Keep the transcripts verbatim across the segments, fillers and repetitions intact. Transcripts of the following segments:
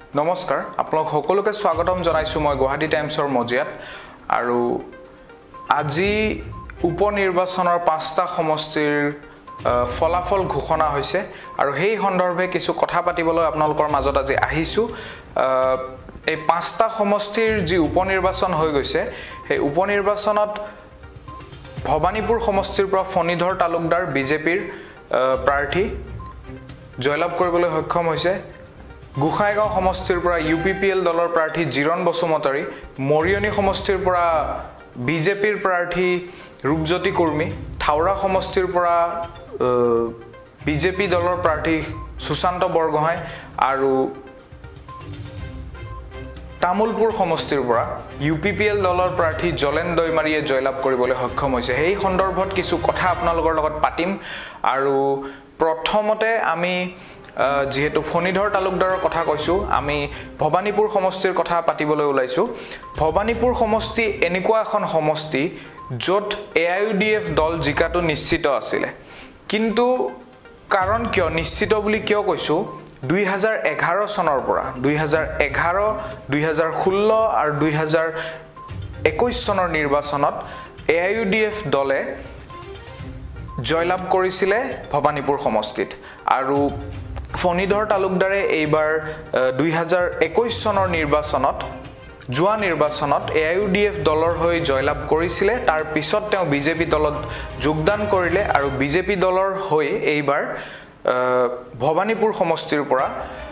নমস্কাৰ আপোনাক সকলোকে স্বাগতম জনাইছো মই গুৱাহাটী টাইমছৰ মজিয়াত আৰু আজি উপনিৰ্বাচনৰ পাঁচটা সমষ্টিৰ ফলাফল ঘোষণা হৈছে আৰু সেই সন্দৰ্ভে কিছু কথা পাতিবলৈ আপোনালোকৰ মাজত আজি আহিছো এই পাঁচটা সমষ্টিৰ যি উপনিৰ্বাচন হৈ গৈছে সেই উপনিৰ্বাচনত ভবানীপুৰ সমষ্টিৰ পৰা ফণীধৰ তালুকদাৰ বিজেপিৰ প্ৰাৰ্থী জয়লাভ কৰিবলৈ সক্ষম হৈছে গুখাইগাঁও সমষ্টিৰ পৰা ইউপিপিএল দলৰ প্ৰাৰ্থী জিৰণ বসুমতাৰী মৰিয়নি সমষ্টিৰ পৰা বিজেপিৰ প্ৰাৰ্থী ৰূপজ্যোতি কুৰ্মী থাউৰা সমষ্টিৰ পৰা বিজেপি দলৰ প্ৰাৰ্থী সুশান্ত বৰগোহাঁই আৰু তামুলপুৰ সমষ্টিৰ পৰা ইউপিপিএল দলৰ প্ৰাৰ্থী জলেন দৈমাৰীয়ে জয়লাভ কৰিবলৈ সক্ষম হৈছে এই সন্দৰ্ভত কিছু কথা আপোনালোকৰ লগত পাতিম আৰু প্ৰথমতে আমি যেহেতু ফণীধৰ তালুকদাৰৰ কথা কৈছো আমি ভবানীপুৰ সমষ্টিৰ কথা পাতিবলৈ ওলাইছো ভবানীপুৰ সমষ্টি এনেকুৱা এখন সমষ্টি য'ত এআইইউডিএফ দল জিকাটো নিশ্চিত আছিল কিন্তু কাৰণ কিয় নিশ্চিত বুলি কিয় কৈছো দুই হাজাৰ এঘাৰ চনৰ পৰা দুই হাজাৰ এঘাৰ দুই হাজাৰ ষোল্ল আৰু দুই হাজাৰ একৈশ চনৰ নিৰ্বাচনত এআইইউডিএফ দলে জয়লাভ কৰিছিল ভবানীপুৰ সমষ্টিত আৰু ফণীধৰ তালুকদাৰে এইবাৰ দুই হাজাৰ একৈশ চনৰ নিৰ্বাচনত জুৱা নিৰ্বাচনত এআইইউডিএফ দলৰ হৈ জয়লাভ কৰিছিল তাৰ পিছত তেওঁ বিজেপি দলত যোগদান কৰিলে আৰু বিজেপি দলৰ হৈ এইবাৰ ভবানীপুৰ সমষ্টিৰ পৰা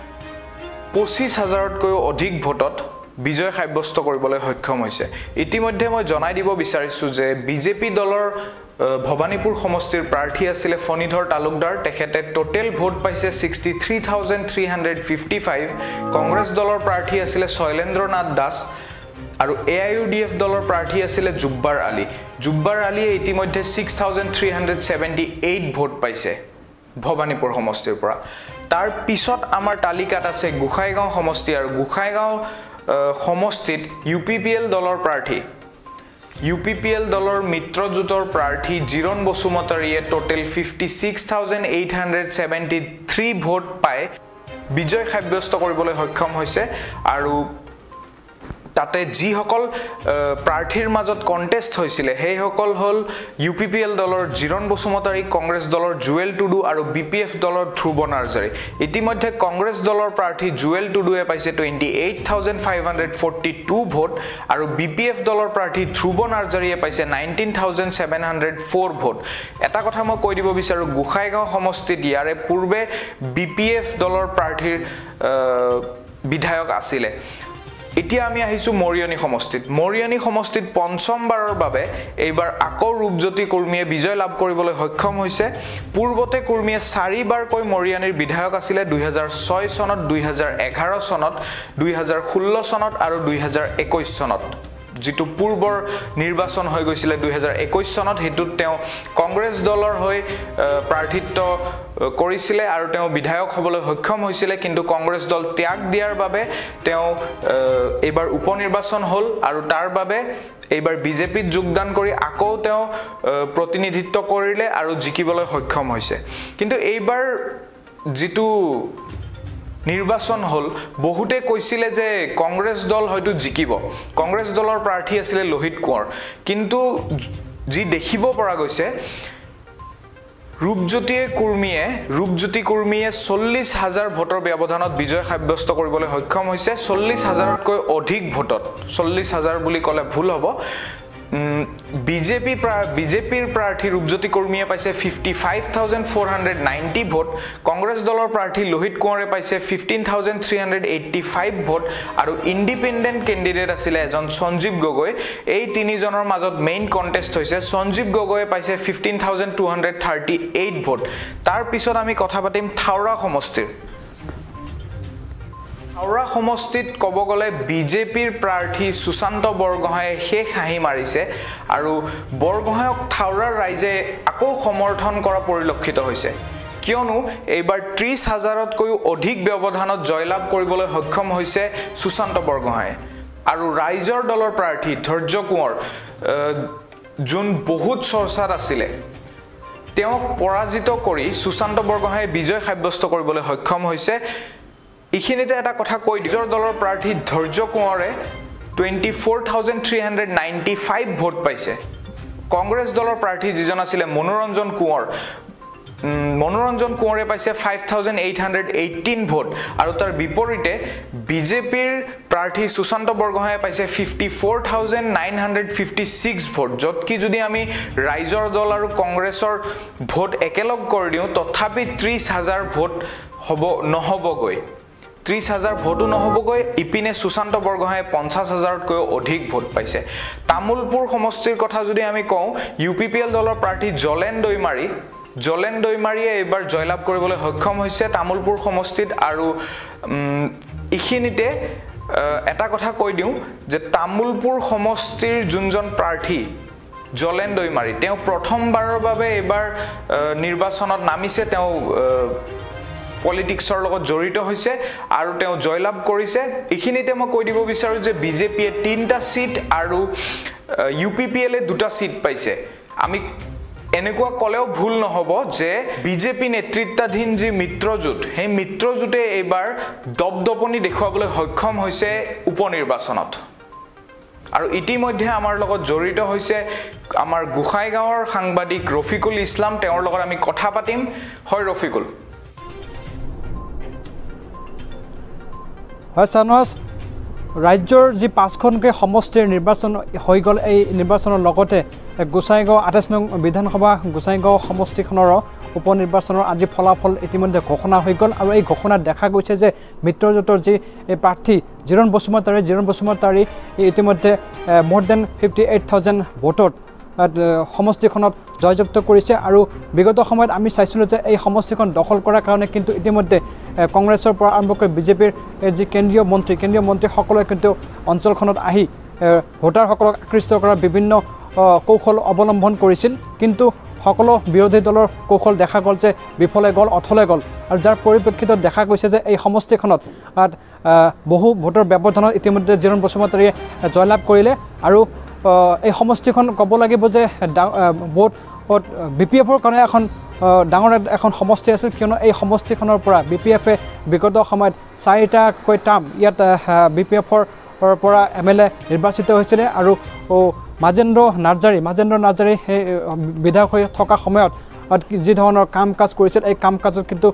পঁচিছ হাজাৰতকৈ অধিক ভোটত বিজয় সাব্যস্ত কৰিবলৈ সক্ষম হৈছে ইতিমধ্যে মই জনাই দিব বিচাৰিছো যে বিজেপি দলৰ ভবানীপুৰ সমষ্টিৰ প্ৰাৰ্থী আছিল ফণীধৰ তালুকদাৰ তেখেতে টোটেল ভোট পাইছে sixty three thousand three hundred fifty five Congress দলৰ প্ৰাৰ্থী আছিল শৈলেন্দ্ৰনাথ দাস আৰু এআইইউডিএফ দলৰ প্ৰাৰ্থী আছিল জুব্বাৰ আলী জুব্বাৰ আলীয়ে ইতিমধ্যে six thousand three hundred seventy eight vote পাইছে ভবানীপুৰ সমষ্টিৰ পৰা তাৰ পিছত আমাৰ তালিকাত আছে গুখাইগাঁও সমষ্টি আৰু গুখাইগাঁও সমষ্টিত ইউপিপিএল দলৰ প্ৰাৰ্থী ইউপিপিএল দলৰ মিত্ৰজোঁটৰ প্ৰাৰ্থী জিৰণ বসুমতাৰীয়ে total fifty six thousand eight hundred seventy three vote পাই বিজয় সাব্যস্ত কৰিবলৈ সক্ষম হৈছে আৰু তাতে যিসকল প্ৰাৰ্থীৰ মাজত কণ্টেষ্ট হৈছিল সেইসকল হ'ল ইউপিপিএল দলৰ জিৰণ বসুমতাৰী কংগ্ৰেছ দলৰ জুৱেল টুডু আৰু বিপিএফ দলৰ ধ্ৰুৱ নাৰ্জাৰী ইতিমধ্যে কংগ্ৰেছ দলৰ প্ৰাৰ্থী জুৱেল টুডুৱে পাইছে twenty eight thousand five hundred forty two vote আৰু বিপিএফ দলৰ প্ৰাৰ্থী ধ্ৰুৱ নাৰ্জাৰীয়ে পাইছে nineteen thousand seven hundred four vote এটা কথা মই কৈ দিব বিচাৰো গুখাইগাঁও সমষ্টিত ইয়াৰে পূৰ্বে বিপিএফ দলৰ প্ৰাৰ্থীৰ বিধায়ক আছিলে এতিয়া আমি আহিছো মৰিয়নি সমষ্টিত মৰিয়নি সমষ্টিত পঞ্চমবাৰৰ বাবে এইবাৰ আকৌ ৰূপজ্যোতি কুৰ্মীয়ে বিজয় লাভ কৰিবলৈ সক্ষম হৈছে পূৰ্বতে কুৰ্মীয়ে চাৰিবাৰকৈ মৰিয়নিৰ বিধায়ক আছিল দুই হাজাৰ ছয় চনত দুই হাজাৰ এঘাৰ চনত দুই হাজাৰ ষোল্ল চনত আৰু দুই হাজাৰ একৈশ চনত যেটো পূৰ্বৰ নিৰ্বাচন হৈ গৈছিল দুই হাজাৰ একৈশ চনত হেতুত তেওঁ কংগ্ৰেছ দলৰ হৈ প্ৰাৰ্থিত্ব কৰিছিল আৰু তেওঁ বিধায়ক হ'বলৈ সক্ষম হৈছিল কিন্তু কংগ্ৰেছ দল ত্যাগ দিয়াৰ বাবে তেওঁ এইবাৰ উপনিৰ্বাচন হ'ল আৰু তাৰ বাবে এইবাৰ বিজেপিত যোগদান কৰি আকৌ তেওঁ প্ৰতিনিধিত্ব কৰিলে আৰু জিকিবলৈ সক্ষম হৈছে কিন্তু এইবাৰ যেটো নিৰ্বাচন হল বহুতে কৈছিল যে কংগ্ৰেছ দল হয়তো জিকিব কংগ্ৰেছ দলৰ প্ৰাৰ্থী আছিল লোহিত কোঁৱৰ কিন্তু যি দেখিব পৰা গৈছে ৰূপজ্যোতি কুৰ্মীয়ে ৰূপজ্যোতি কুৰ্মীয়ে চল্লিছ হাজাৰ ভোটৰ ব্যৱধানত বিজয় সাব্যস্ত কৰিবলৈ সক্ষম হৈছে চল্লিছ হাজাৰতকৈ অধিক ভোটত চল্লিছ হাজাৰ বুলি ক'লে ভুল হ'ব বিজেপি বিজেপিৰ প্ৰাৰ্থী ৰূপজ্যোতি কুৰ্মীয়ে পাইছে fifty five thousand four hundred ninety vote Congress দলৰ প্ৰাৰ্থী লোহিত কোঁৱৰে পাইছে fifteen thousand three hundred eighty five vote আৰু ইণ্ডিপেণ্ডেণ্ট কেণ্ডিডেট আছিলে এজন সঞ্জীৱ গগৈ এই তিনিজনৰ মাজত মেইন কণ্টেষ্ট হৈছে সঞ্জীৱ গগৈয়ে পাইছে fifteen thousand two hundred thirty eight vote তাৰ পিছত আমি কথা পাতিম থাউৰা সমষ্টিৰ থাউৰা সমষ্টিত ক'ব গ'লে বিজেপিৰ প্ৰাৰ্থী সুশান্ত বৰগোহাঁয়ে শেষ হাঁহি মাৰিছে আৰু বৰগোহাঁয়ক থাউৰাৰ ৰাইজে আকৌ সমৰ্থন কৰা পৰিলক্ষিত হৈছে কিয়নো এইবাৰ ত্ৰিছ হাজাৰতকৈও অধিক ব্যৱধানত জয়লাভ কৰিবলৈ সক্ষম হৈছে সুশান্ত বৰগোহাঁয়ে আৰু ৰাইজৰ দলৰ প্ৰাৰ্থী ধৈৰ্য কোঁৱৰ যোন বহুত চৰ্চাত আছিলে তেওঁক পৰাজিত কৰি সুশান্ত বৰগোহাঁয়ে বিজয় সাব্যস্ত কৰিবলৈ সক্ষম হৈছে এইখিনিতে এটা কথা কৈ নিজৰ দলৰ প্ৰাৰ্থী ধৈৰ্য কোঁৱৰে twenty four thousand three hundred ninety five vote পাইছে কংগ্ৰেছ দলৰ প্ৰাৰ্থী যিজন আছিলে মনোৰঞ্জন কোঁৱৰ মনোৰঞ্জন কোঁৱৰে পাইছে five thousand eight hundred eighteen vote আৰু তাৰ বিপৰীতে বিজেপিৰ প্ৰাৰ্থী সুশান্ত বৰগোহাঁয়ে পাইছে fifty four thousand nine hundred fifty six vote য'ত কি যদি আমি ৰাইজৰ দল আৰু কংগ্ৰেছৰ ভোট একেলগ কৰি দিওঁ তথাপি ত্ৰিছ হাজাৰ ভোট হ'ব নহ'বগৈ ত্ৰিছ হাজাৰ ভোটো নহ'বগৈ ইপিনে সুশান্ত বৰগোহাঁয়ে পঞ্চাছ হাজাৰতকৈ অধিক ভোট পাইছে তামুলপুৰ সমষ্টিৰ কথা যদি আমি কওঁ ইউ পি পি এল দলৰ প্ৰাৰ্থী জলেন দৈমাৰী জলেন দৈমাৰীয়ে এইবাৰ জয়লাভ কৰিবলৈ সক্ষম হৈছে তামুলপুৰ সমষ্টিত আৰু ইখিনিতে এটা কথা কৈ দিওঁ যে তামুলপুৰ সমষ্টিৰ যোনজন প্ৰাৰ্থী জলেন দৈমাৰী তেওঁ প্ৰথমবাৰৰ বাবে এইবাৰ নিৰ্বাচনত নামিছে তেওঁ পলিটিক্সৰ লগত জড়িত হৈছে আৰু তেওঁ জয়লাভ কৰিছে ইখিনিতে মই কৈ দিব বিচাৰো যে বিজেপিয়ে তিনিটা সিট আৰু ইউ পি পি এলে দুটা সিট পাইছে আমি এনেকুৱা কলেও ভুল নহব যে বিজেপি নেতৃত্বাধীন যি মিত্ৰজোঁট সেই মিত্ৰজোঁটে এইবাৰ দপদপনি দেখুৱাবলৈ সক্ষম হৈছে উপনিৰ্বাচনত আৰু ইতিমধ্যে আমাৰ লগত জড়িত হৈছে আমাৰ গোসাইগাঁৱৰ সাংবাদিক ৰফিকুল ইছলাম তেওঁৰ লগত আমি কথা পাতিম হয় ৰফিকুল হয় সানহাস ৰাজ্যৰ যি পাঁচখনকৈ সমষ্টিৰ নিৰ্বাচন হৈ গ'ল এই নিৰ্বাচনৰ লগতে গোসাইগাঁও আঠাইছ নং বিধানসভা গোসাইগাঁও সমষ্টিখনৰ উপনিৰ্বাচনৰ আজি ফলাফল ইতিমধ্যে ঘোষণা হৈ গ'ল আৰু এই ঘোষণাত দেখা গৈছে যে মিত্ৰজোঁটৰ যি প্ৰাৰ্থী জিৰণ বসুমতাৰী জিৰণ বসুমতাৰী ইতিমধ্যে মোৰ দেন ফিফটি এইট থাউজেণ্ড ভোটত সমষ্টিখনত জয়যুক্ত কৰিছে আৰু বিগত সময়ত আমি চাইছিলোঁ যে এই সমষ্টিখন দখল কৰাৰ কাৰণে কিন্তু ইতিমধ্যে কংগ্ৰেছৰ পৰা আৰম্ভ কৰি বিজেপিৰ যি কেন্দ্ৰীয় মন্ত্ৰী কেন্দ্ৰীয় মন্ত্ৰীসকলে কিন্তু অঞ্চলখনত আহি ভোটাৰসকলক আকৃষ্ট কৰাৰ বিভিন্ন কৌশল অৱলম্বন কৰিছিল কিন্তু সকলো বিৰোধী দলৰ কৌশল দেখা গ'ল যে বিফলে গ'ল অথলে গ'ল আৰু যাৰ পৰিপ্ৰেক্ষিতত দেখা গৈছে যে এই সমষ্টিখনত বহু ভোটৰ ব্যৱধানত ইতিমধ্যে জিৰণ বসুমতাৰীয়ে জয়লাভ কৰিলে আৰু এই সমষ্টিখন ক'ব লাগিব যে বহুত বি পি এফৰ কাৰণে এখন ডাঙৰ এখন সমষ্টি আছিল কিয়নো এই সমষ্টিখনৰ পৰা বি পি এফে বিগত সময়ত চাৰিটাকৈ টাৰ্ম ইয়াত বি পি এফৰ পৰা এম এল এ নিৰ্বাচিত হৈছিলে আৰু মাজেন্দ্ৰ নাৰ্জাৰী মাজেন্দ্ৰ নাৰ্জাৰী সেই বিধায়ক হৈ থকা সময়ত যি ধৰণৰ কাম কাজ কৰিছিল এই কাম কাজত কিন্তু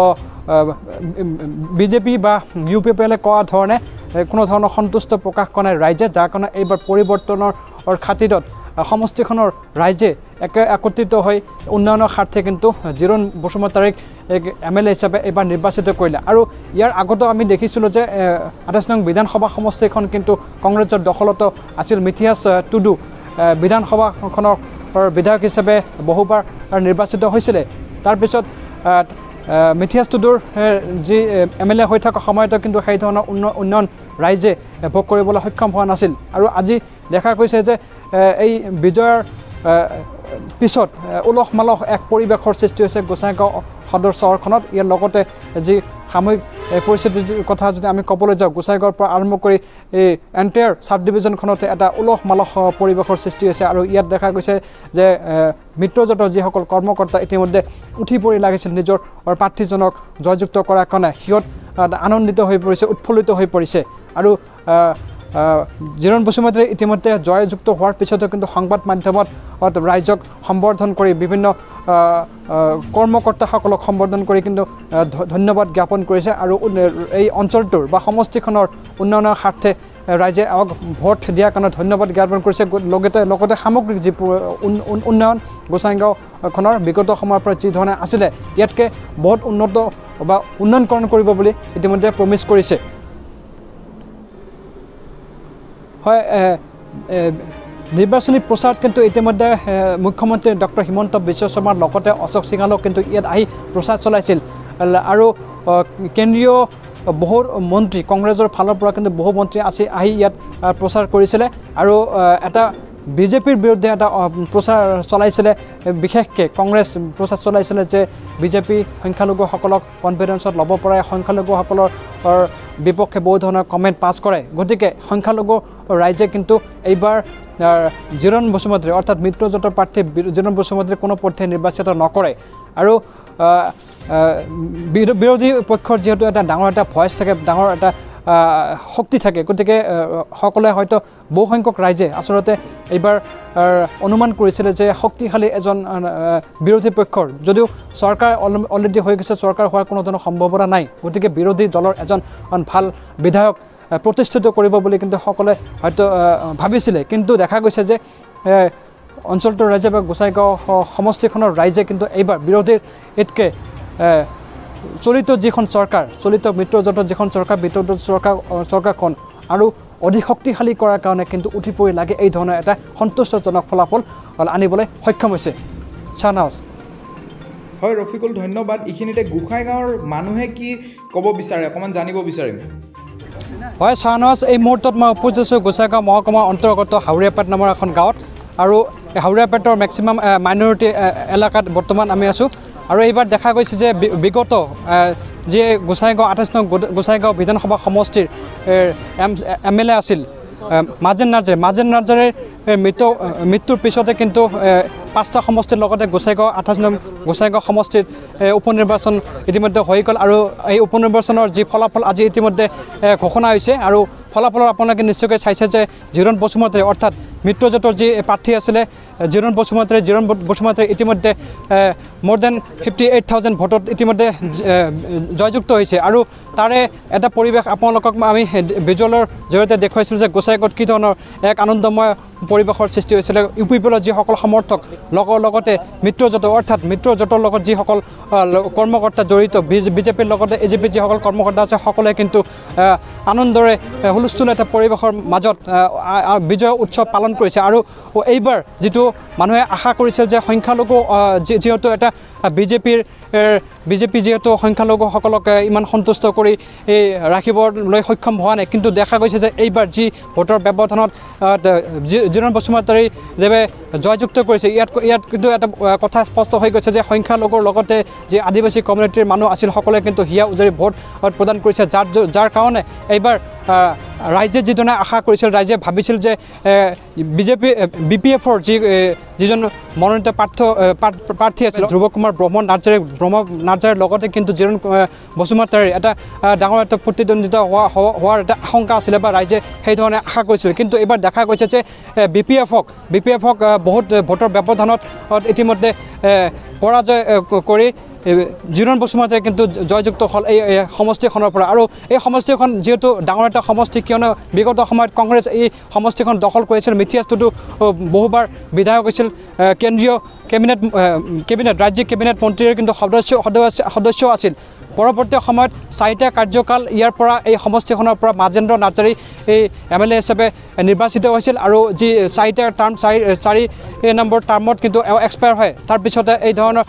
বিজেপি বা ইউ পি পি এলে কোৱা ধৰণে কোনো ধৰণৰ সন্তুষ্ট প্ৰকাশ কৰা নাই ৰাইজে যাৰ কাৰণে এইবাৰ পৰিৱৰ্তনৰ খাতিৰত সমষ্টিখনৰ ৰাইজে একে একত্ৰিত হৈ উন্নয়নৰ স্বাৰ্থে কিন্তু জিৰণ বসুমতাৰীক এম এল এ হিচাপে এইবাৰ নিৰ্বাচিত কৰিলে আৰু ইয়াৰ আগতো আমি দেখিছিলোঁ যে আঠাইছ নং বিধানসভা সমষ্টিখন কিন্তু কংগ্ৰেছৰ দখলত আছিল মিথিয়াছ টুডু বিধানসভাখনৰ বিধায়ক হিচাপে বহুবাৰ নিৰ্বাচিত হৈছিলে তাৰপিছত মিথিয়াছ টুডুৰ যি এম এল এ হৈ থকা সময়তো কিন্তু সেই ধৰণৰ উন্নয়ন ৰাইজে ভোগ কৰিবলৈ সক্ষম হোৱা নাছিল আৰু আজি দেখা গৈছে যে এই বিজয়ৰ পিছত উলহ মালহ এক পৰিৱেশৰ সৃষ্টি হৈছে গোসাইগাঁও সদৰ চহৰখনত ইয়াৰ লগতে যি সাময়িক পৰিস্থিতিৰ কথা যদি আমি ক'বলৈ যাওঁ গোসাইগাঁৱৰ পৰা আৰম্ভ কৰি এই এণ্টায়াৰ চাব ডিভিজনখনতে এটা উলহ মালহ পৰিৱেশৰ সৃষ্টি হৈছে আৰু ইয়াত দেখা গৈছে যে মিত্ৰজোঁটৰ যিসকল কৰ্মকৰ্তা ইতিমধ্যে উঠি পৰি লাগিছিল নিজৰ প্ৰাৰ্থীজনক জয়যুক্ত কৰাৰ কাৰণে সিহঁত আনন্দিত হৈ পৰিছে উৎফুল্লিত হৈ পৰিছে আৰু জিৰণ বসুমতাৰী ইতিমধ্যে জয়যুক্ত হোৱাৰ পিছতো কিন্তু সংবাদ মাধ্যমত ৰাইজক সম্বৰ্ধন কৰি বিভিন্ন কৰ্মকৰ্তাসকলক সম্বৰ্ধন কৰি কিন্তু ধন্যবাদ জ্ঞাপন কৰিছে আৰু এই অঞ্চলটোৰ বা সমষ্টিখনৰ উন্নয়নৰ স্বাৰ্থে ৰাইজে আমাক ভোট দিয়াৰ কাৰণে ধন্যবাদ জ্ঞাপন কৰিছে লগতে লগতে সামগ্ৰিক যি উন্নয়ন গোসাইগাঁওখনৰ বিগত সময়ৰ পৰা যি ধৰণে আছিলে ইয়াতকৈ বহুত উন্নত বা উন্নয়নকৰণ কৰিব বুলি ইতিমধ্যে প্ৰমিছ কৰিছে হয় নিৰ্বাচনী প্ৰচাৰত কিন্তু ইতিমধ্যে মুখ্যমন্ত্ৰী ডক্টৰ হিমন্ত বিশ্ব শৰ্মাৰ লগতে অশোক সিংহালেও কিন্তু ইয়াত আহি প্ৰচাৰ চলাইছিল আৰু কেন্দ্ৰীয় বহু মন্ত্ৰী কংগ্ৰেছৰ ফালৰ পৰা কিন্তু বহু মন্ত্ৰী আছে আহি ইয়াত প্ৰচাৰ কৰিছিলে আৰু এটা বিজেপিৰ বিৰুদ্ধে এটা প্ৰচাৰ চলাইছিলে বিশেষকৈ কংগ্ৰেছ প্ৰচাৰ চলাইছিলে যে বিজেপি সংখ্যালঘুসকলক কনফিডেন্সত ল'ব পৰা সংখ্যালঘুসকলৰ বিপক্ষে বহু ধৰণৰ কমেণ্ট পাছ কৰে গতিকে সংখ্যালঘু ৰাইজে কিন্তু এইবাৰ জিৰণ বসুমতাৰী অৰ্থাৎ মিত্ৰজোঁটৰ প্ৰাৰ্থী জিৰণ বসুমতাৰী কোনো পথে নিৰ্বাচিত নকৰে আৰু বিৰোধী পক্ষৰ যিহেতু এটা ডাঙৰ এটা ভয়েচ থাকে ডাঙৰ এটা শক্তি থাকে গতিকে সকলে হয়তো বহু সংখ্যক ৰাইজে আচলতে এইবাৰ অনুমান কৰিছিলে যে শক্তিশালী এজন বিৰোধী পক্ষৰ যদিও চৰকাৰ অলৰেডি হৈ গৈছে চৰকাৰ হোৱাৰ কোনো ধৰণৰ সম্ভাৱনা নাই গতিকে বিৰোধী দলৰ এজন ভাল বিধায়ক প্ৰতিষ্ঠিত কৰিব বুলি কিন্তু সকলে হয়তো ভাবিছিলে কিন্তু দেখা গৈছে যে অঞ্চলটোৰ ৰাইজে বা গোসাইগাঁও সমষ্টিখনৰ ৰাইজে কিন্তু এইবাৰ বিৰোধীৰ ইতকে চলিত যিখন চৰকাৰ চলিত মিত্ৰজোঁটৰ যিখন চৰকাৰ মিত্ৰজোঁট চৰকাৰ চৰকাৰখন আৰু অধিক শক্তিশালী কৰাৰ কাৰণে কিন্তু উঠি পৰি লাগে এই ধৰণৰ এটা সন্তুষ্টজনক ফলাফল আনিবলৈ সক্ষম হৈছে শ্বাহনৱাজ হয় ৰফিকুল ধন্যবাদ এইখিনিতে গোসাইগাঁৱৰ মানুহে কি ক'ব বিচাৰে অকণমান জানিব বিচাৰিম হয় শ্বাহনৱাজ এই মুহূৰ্তত মই উপস্থিত আছোঁ গোসাইগাঁও মহকুমাৰ অন্তৰ্গত হাউৰীয়াপাট নামৰ এখন গাঁৱত আৰু হাউৰীয়াপাটৰ মেক্সিমাম মাইনৰিটি এলেকাত বৰ্তমান আমি আছোঁ আৰু এইবাৰ দেখা গৈছে যে বিগত যি গোসাইগাঁও আঠাইছ নং গোসাইগাঁও বিধানসভা সমষ্টিৰ এম এম এল এ আছিল মাজেন নাৰ্জাৰী মাজেন নাৰ্জাৰীৰ মৃত্যু মৃত্যুৰ পিছতে কিন্তু পাঁচটা সমষ্টিৰ লগতে গোসাইগাঁও আঠাইছ নং গোসাইগাঁও সমষ্টিত উপ নিৰ্বাচন ইতিমধ্যে হৈ গ'ল আৰু এই উপ নিৰ্বাচনৰ যি ফলাফল আজি ইতিমধ্যে ঘোষণা হৈছে আৰু ফলাফলত আপোনালোকে নিশ্চয়কৈ চাইছে যে জিৰণ বসুমতাৰী অৰ্থাৎ মিত্ৰজোঁটৰ যি প্ৰাৰ্থী আছিলে জিৰণ বসুমতাৰী জিৰণ বসুমতাৰী ইতিমধ্যে মোৰ দেন ফিফটি এইট থাউজেণ্ড ভোটত ইতিমধ্যে জয়যুক্ত হৈছে আৰু তাৰে এটা পৰিৱেশ আপোনালোকক আমি ভিজুৱেলৰ জৰিয়তে দেখুৱাইছিলোঁ যে গোসাইগাঁৱত কি ধৰণৰ এক আনন্দময় পৰিৱেশৰ সৃষ্টি হৈছিলে ইউ পি পি এলৰ যিসকল সমৰ্থক লগৰ লগতে মিত্ৰজোঁটৰ অৰ্থাৎ মিত্ৰজোঁটৰ লগত যিসকল কৰ্মকৰ্তা জড়িত বি জে পিৰ লগতে এ জি পিৰ যিসকল কৰ্মকৰ্তা আছে সকলোৱে কিন্তু আনন্দৰে হুলস্থুল এটা পৰিৱেশৰ মাজত বিজয় উৎসৱ পালন কৰিছে আৰু এইবাৰ যিটো মানুহে আশা কৰিছিল যে সংখ্যালঘু যিহেতু এটা বি জে পিৰ বি জে পি যিহেতু সংখ্যালঘুসকলক ইমান সন্তুষ্ট কৰি ৰাখিবলৈ সক্ষম হোৱা নাই কিন্তু দেখা গৈছে যে এইবাৰ যি ভোটৰ ব্যৱধানত জিৰণ বসুমতাৰী দেৱে জয়যুক্ত কৰিছে ইয়াত ইয়াত কিন্তু এটা কথা স্পষ্ট হৈ গৈছে যে সংখ্যালঘুৰ লগতে যি আদিবাসী কমিউনিটিৰ মানুহ আছিল সকলোৱে কিন্তু হিয়া উজাৰি ভোট প্ৰদান কৰিছে যাৰ যাৰ কাৰণে এইবাৰ ৰাইজে যিধৰণে আশা কৰিছিল ৰাইজে ভাবিছিল যে বিজেপি বি পি এফৰ যি যিজন মনোনীত প্ৰাৰ্থ প্ৰাৰ্থী আছিল ধ্ৰুৱ কুমাৰ ব্ৰহ্ম নাৰ্জাৰী ব্ৰহ্ম নাৰ্জাৰীৰ লগতে কিন্তু জিৰণ বসুমতাৰীৰ এটা ডাঙৰ এটা প্ৰতিদ্বন্দ্বিতা হোৱা হোৱাৰ এটা আশংকা আছিলে বা ৰাইজে সেইধৰণে আশা কৰিছিল কিন্তু এইবাৰ দেখা গৈছে যে বি পি এফক বি পি এফক বহুত ভোটৰ ব্যৱধানত ইতিমধ্যে পৰাজয় কৰি জিৰণ বসুমতাৰী কিন্তু জয়যুক্ত হ'ল এই সমষ্টিখনৰ পৰা আৰু এই সমষ্টিখন যিহেতু ডাঙৰ এটা সমষ্টি কিয়নো বিগত সময়ত কংগ্ৰেছ এই সমষ্টিখন দখল কৰিছিল মিথিয়াছটোতো বহুবাৰ বিধায়ক হৈছিল কেন্দ্ৰীয় কেবিনেট কেবিনেট ৰাজ্যিক কেবিনেট মন্ত্ৰীৰ কিন্তু সদস্য সদস্য আছিল পৰৱৰ্তী সময়ত চাৰিটা কাৰ্যকাল ইয়াৰ পৰা এই সমষ্টিখনৰ পৰা মাজেন্দ্ৰ নাৰ্জাৰী এই এম এল এ হিচাপে নিৰ্বাচিত হৈছিল আৰু যি চাৰিটা টাৰ্ম চাৰি চাৰি নম্বৰ টাৰ্মত কিন্তু এক্সপায়াৰ হয় তাৰপিছতে এই ধৰণৰ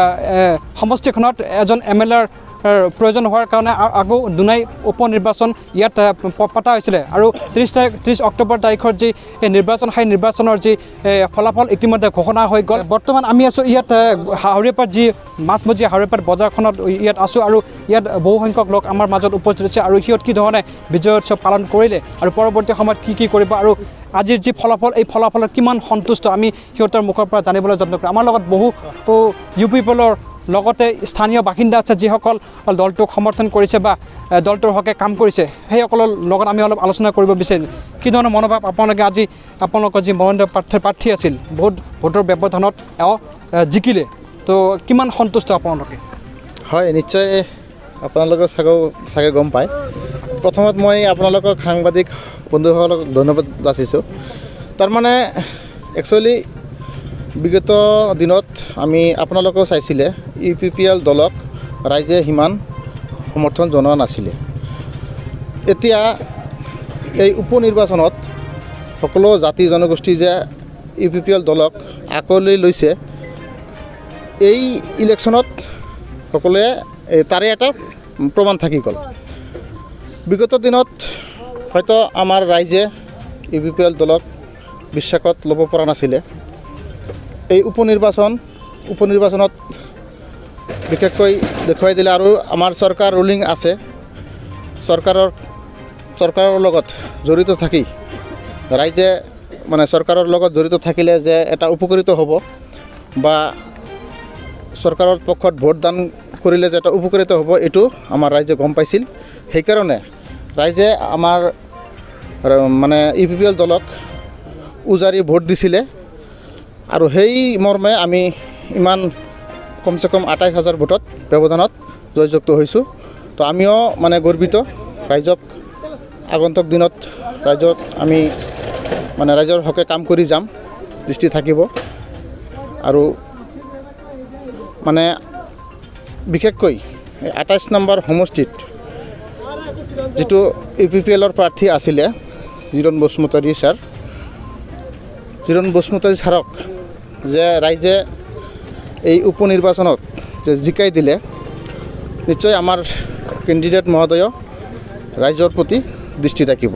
সমষ্টিখনত এজন এম এল এৰ প্ৰয়োজন হোৱাৰ কাৰণে আকৌ দুনাই উপ নিৰ্বাচন ইয়াত পতা হৈছিলে আৰু ত্ৰিছ তাৰিখ ত্ৰিছ অক্টোবৰ তাৰিখৰ যি নিৰ্বাচন সেই নিৰ্বাচনৰ যি ফলাফল ইতিমধ্যে ঘোষণা হৈ গ'ল বৰ্তমান আমি আছোঁ ইয়াত হাউৰীয়াপাট যি মাছমজিয়া হাউৰীয়াপাট বজাৰখনত ইয়াত আছোঁ আৰু ইয়াত বহু সংখ্যক লোক আমাৰ মাজত উপস্থিত আছে আৰু সিহঁত কি ধৰণে বিজয় উৎসৱ পালন কৰিলে আৰু পৰৱৰ্তী সময়ত কি কি কৰিব আৰু আজিৰ যি ফলাফল এই ফলাফলত কিমান সন্তুষ্ট আমি সিহঁতৰ মুখৰ পৰা জানিবলৈ যত্ন কৰোঁ আমাৰ লগত বহু ইউ পি পিলৰ লগতে স্থানীয় বাসিন্দা আছে যিসকল দলটোক সমৰ্থন কৰিছে বা দলটোৰ হকে কাম কৰিছে সেইসকলৰ লগত আমি অলপ আলোচনা কৰিব বিচাৰিম কি ধৰণৰ মনোভাৱ আপোনালোকে আজি আপোনালোকৰ যি মনোনীত প্ৰাৰ্থী প্ৰাৰ্থী আছিল বহুত ভোটৰ ব্যৱধানত এওঁ জিকিলে তো কিমান সন্তুষ্ট আপোনালোকে হয় নিশ্চয় আপোনালোকে চাগে চাগে গম পায় প্ৰথমত মই আপোনালোকক সাংবাদিক বন্ধুসকলক ধন্যবাদ যাচিছোঁ তাৰমানে একচুৱেলি বিগত দিনত আমি আপোনালোকেও চাইছিলে ইউ পি পি এল দলক ৰাইজে সিমান সমৰ্থন জনোৱা নাছিলে এতিয়া এই উপ নিৰ্বাচনত সকলো জাতি জনগোষ্ঠী যে ইউ পি পি এল দলক আকোৱালি লৈছে এই ইলেকশ্যনত সকলোৱে তাৰে এটা প্ৰমাণ থাকি গ'ল বিগত দিনত হয়তো আমাৰ ৰাইজে ইউ পি পি এল দলক বিশ্বাসত ল'ব পৰা নাছিলে এই উপ নিৰ্বাচন উপ নিৰ্বাচনত বিশেষকৈ দেখুৱাই দিলে আৰু আমাৰ চৰকাৰ ৰুলিং আছে চৰকাৰৰ চৰকাৰৰ লগত জড়িত থাকি ৰাইজে মানে চৰকাৰৰ লগত জড়িত থাকিলে যে এটা উপকৃত হ'ব বা চৰকাৰৰ পক্ষত ভোটদান কৰিলে যে এটা উপকৃত হ'ব এইটো আমাৰ ৰাইজে গম পাইছিল সেইকাৰণে ৰাইজে আমাৰ মানে ইউ পি পি এল দলক উজাৰি ভোট দিছিলে আৰু সেই মৰ্মে আমি ইমান কমচে কম আঠাইছ হাজাৰ ভোটত ব্যৱধানত জয়যুক্ত হৈছোঁ তো আমিও মানে গৰ্বিত ৰাইজক আগন্তুক দিনত ৰাইজক আমি মানে ৰাইজৰ হকে কাম কৰি যাম দৃষ্টি থাকিব আৰু মানে বিশেষকৈ আঠাইছ নম্বৰ সমষ্টিত যিটো ইউ পি পি এলৰ প্ৰাৰ্থী আছিলে জিৰণ বসুমতাৰী ছাৰ জিৰণ বসুমতাৰী ছাৰক যে ৰাইজে এই উপ নিৰ্বাচনত যে জিকাই দিলে নিশ্চয় আমাৰ কেণ্ডিডেট মহোদয় ৰাইজৰ প্ৰতি দৃষ্টি ৰাখিব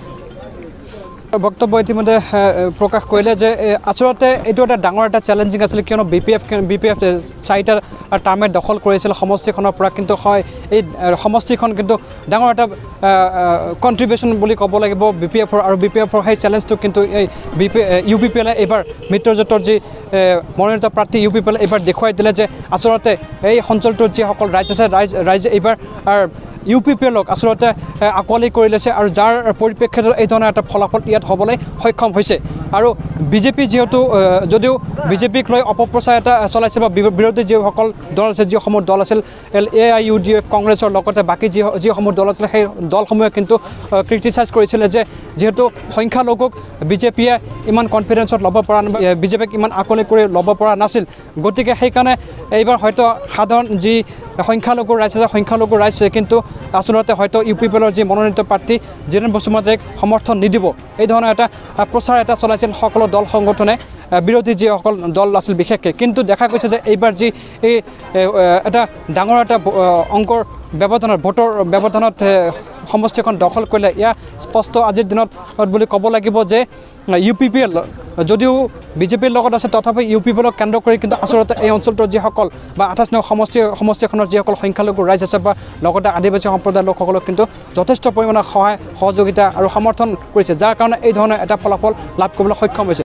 বক্তব্য ইতিমধ্যে প্ৰকাশ কৰিলে যে আচলতে এইটো এটা ডাঙৰ এটা চেলেঞ্জিং আছিলে কিয়নো B P F B P F চাৰিটা টাৰ্মে দখল কৰিছিল সমষ্টিখনৰ পৰা কিন্তু হয় এই সমষ্টিখন কিন্তু ডাঙৰ এটা কণ্ট্ৰিবিউশ্যন বুলি ক'ব লাগিব বি পি এফৰ আৰু বি পি এফৰ সেই চেলেঞ্জটো কিন্তু এই B P U P P এলে এইবাৰ মিত্ৰজোঁটৰ যি মনোনীত প্ৰাৰ্থী ইউ পি পি এলে এইবাৰ দেখুৱাই দিলে যে আচলতে এই অঞ্চলটোৰ যিসকল ৰাইজ আছে ৰাইজ ৰাইজে এইবাৰ ইউ পি পি এলক আচলতে আঁকোৱালি কৰি লৈছে আৰু যাৰ পৰিপ্ৰেক্ষিতত এই ধৰণৰ এটা ফলাফল ইয়াত হ'বলৈ সক্ষম হৈছে আৰু বিজেপি যিহেতু যদিও বিজেপিক লৈ অপপ্ৰচাৰ এটা চলাইছে বা বিৰোধী যিসকল দল আছে যিসমূহ দল আছিল A I U D F কংগ্ৰেছৰ লগতে বাকী যি যিসমূহ দল আছিলে সেই দলসমূহে কিন্তু ক্ৰিটিচাইজ কৰিছিলে যে যিহেতু সংখ্যালঘুক বিজেপিয়ে ইমান কনফিডেঞ্চত ল'ব পৰা বিজেপিক ইমান আঁকোৱালি কৰি ল'ব পৰা নাছিল গতিকে সেইকাৰণে এইবাৰ হয়তো সাধাৰণ যি সংখ্যালঘু ৰাইজ আছে সংখ্যালঘু ৰাইজ কিন্তু আচলতে হয়তো ইউ পি পি এলৰ যি মনোনীত প্ৰাৰ্থী জিৰেণ বসুমতাৰীক সমৰ্থন নিদিব এই ধৰণৰ এটা প্ৰচাৰ এটা চলাইছিল সকলো দল সংগঠনে বিৰোধী যিসকল দল আছিল বিশেষকৈ কিন্তু দেখা গৈছে যে এইবাৰ যি এই এটা ডাঙৰ এটা অংকৰ ব্যৱধানত ভোটৰ ব্যৱধানত সমষ্টিখন দখল কৰিলে এয়া স্পষ্ট আজিৰ দিনত বুলি ক'ব লাগিব যে ইউ পি পি এল যদিও বিজেপিৰ লগত আছে তথাপি ইউ পি পি এলক কেন্দ্ৰ কৰি কিন্তু আচলতে এই অঞ্চলটোৰ যিসকল বা আঠাইছ নং সমষ্টি সমষ্টিখনৰ যিসকল সংখ্যালঘু ৰাইজ আছে বা লগতে আদিবাসী সম্প্ৰদায়ৰ লোকসকলক কিন্তু যথেষ্ট পৰিমাণৰ সহায় সহযোগিতা আৰু সমৰ্থন কৰিছে যাৰ কাৰণে এই ধৰণৰ এটা ফলাফল লাভ কৰিবলৈ সক্ষম হৈছে